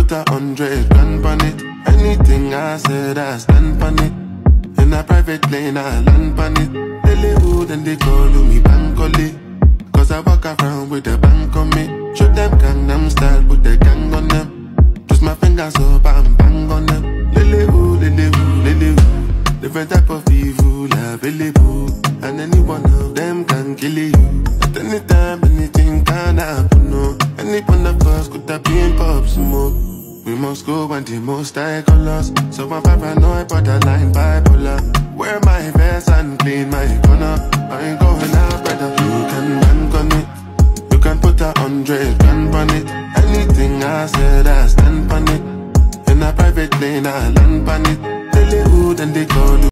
put 100 grand on it. Anything I said, I stand on it. In a private plane, I land on it. Lily who, then they call me Bankole. Cause I walk around with the bank on me. Show them Gangnam Style, put the gang on them. Twist my fingers up and bang on them. Lily who, Lily who, Lily who. Different type of evil available, and any one of them can kill you. At any time, anything can happen, no. Any one of us could have been pop smoke. We must go and the most high colors. So I'm paranoid, borderline bipolar. Wear my vest and clean my corner. I ain't going out, brother. You can bank on it. You can put 100 grand on it. Anything I said, I stand on it. In a private plane, I land on it. Then they call you